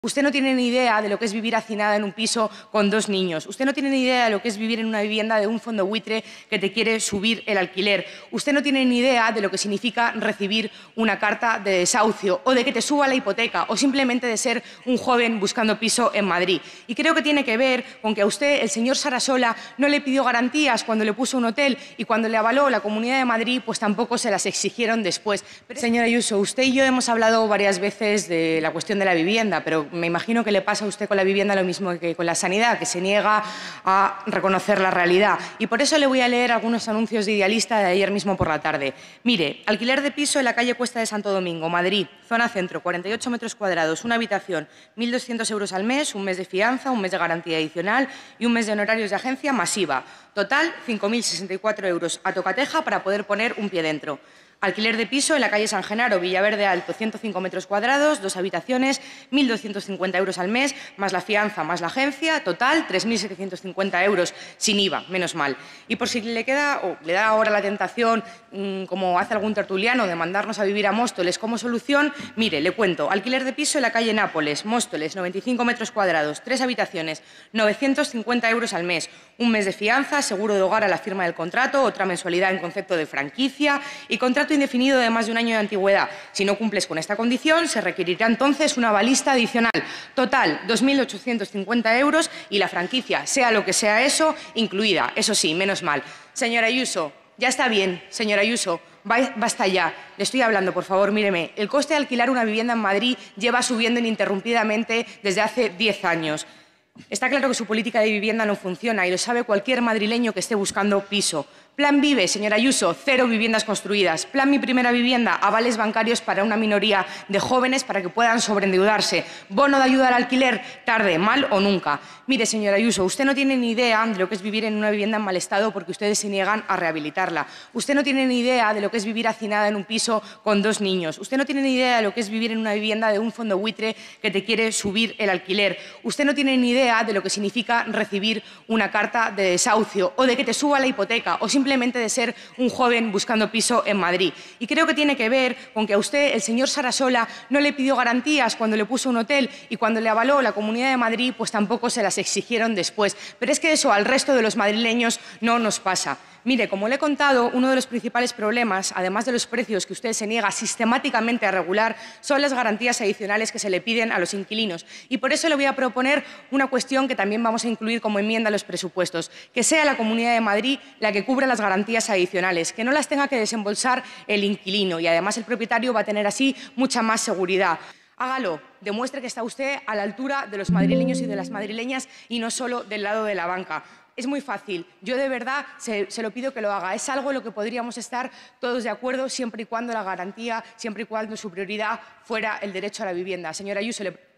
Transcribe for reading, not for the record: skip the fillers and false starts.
Usted no tiene ni idea de lo que es vivir hacinada en un piso con 2 niños. Usted no tiene ni idea de lo que es vivir en una vivienda de un fondo buitre que te quiere subir el alquiler. Usted no tiene ni idea de lo que significa recibir una carta de desahucio o de que te suba la hipoteca o simplemente de ser un joven buscando piso en Madrid. Y creo que tiene que ver con que a usted el señor Sarasola no le pidió garantías cuando le puso un hotel y cuando le avaló la Comunidad de Madrid, pues tampoco se las exigieron después. Señora Ayuso, usted y yo hemos hablado varias veces de la cuestión de la vivienda, pero me imagino que le pasa a usted con la vivienda lo mismo que con la sanidad, que se niega a reconocer la realidad. Y por eso le voy a leer algunos anuncios de Idealista de ayer mismo por la tarde. Mire, alquiler de piso en la calle Cuesta de Santo Domingo, Madrid, zona centro, 48 metros cuadrados, una habitación, 1.200 euros al mes, un mes de fianza, un mes de garantía adicional y un mes de honorarios de agencia masiva. Total, 5.064 euros a tocateja para poder poner un pie dentro. Alquiler de piso en la calle San Genaro, Villaverde Alto, 105 metros cuadrados, 2 habitaciones, 1.250 euros al mes, más la fianza, más la agencia, total 3.750 euros, sin IVA, menos mal. Y por si le queda o le da ahora la tentación, como hace algún tertuliano, de mandarnos a vivir a Móstoles como solución, mire, le cuento, alquiler de piso en la calle Nápoles, Móstoles, 95 metros cuadrados, 3 habitaciones, 950 euros al mes, un mes de fianza, seguro de hogar a la firma del contrato, otra mensualidad en concepto de franquicia y contrato indefinido de más de un año de antigüedad. Si no cumples con esta condición, se requerirá entonces una balista adicional. Total, 2.850 euros y la franquicia, sea lo que sea eso, incluida. Eso sí, menos mal. Señora Ayuso, ya está bien, señora Ayuso. Basta ya. Le estoy hablando, por favor, míreme. El coste de alquilar una vivienda en Madrid lleva subiendo ininterrumpidamente desde hace 10 años. Está claro que su política de vivienda no funciona y lo sabe cualquier madrileño que esté buscando piso. Plan Vive, señora Ayuso, 0 viviendas construidas. Plan Mi Primera Vivienda, avales bancarios para una minoría de jóvenes para que puedan sobreendeudarse. Bono de ayuda al alquiler, tarde, mal o nunca. Mire, señora Ayuso, usted no tiene ni idea de lo que es vivir en una vivienda en mal estado porque ustedes se niegan a rehabilitarla. Usted no tiene ni idea de lo que es vivir hacinada en un piso con 2 niños. Usted no tiene ni idea de lo que es vivir en una vivienda de un fondo buitre que te quiere subir el alquiler. Usted no tiene ni idea de lo que significa recibir una carta de desahucio o de que te suba la hipoteca o simplemente de ser un joven buscando piso en Madrid. Y creo que tiene que ver con que a usted el señor Sarasola no le pidió garantías cuando le puso un hotel y cuando le avaló la Comunidad de Madrid, pues tampoco se las exigieron después. Pero es que eso al resto de los madrileños no nos pasa. Mire, como le he contado, uno de los principales problemas, además de los precios que usted se niega sistemáticamente a regular, son las garantías adicionales que se le piden a los inquilinos. Y por eso le voy a proponer una cuestión que también vamos a incluir como enmienda a los presupuestos, que sea la Comunidad de Madrid la que cubra las garantías adicionales, que no las tenga que desembolsar el inquilino y además el propietario va a tener así mucha más seguridad. Hágalo, demuestre que está usted a la altura de los madrileños y de las madrileñas y no solo del lado de la banca. Es muy fácil. Yo de verdad se lo pido que lo haga. Es algo en lo que podríamos estar todos de acuerdo siempre y cuando la garantía, siempre y cuando su prioridad fuera el derecho a la vivienda. Señora Ayuso,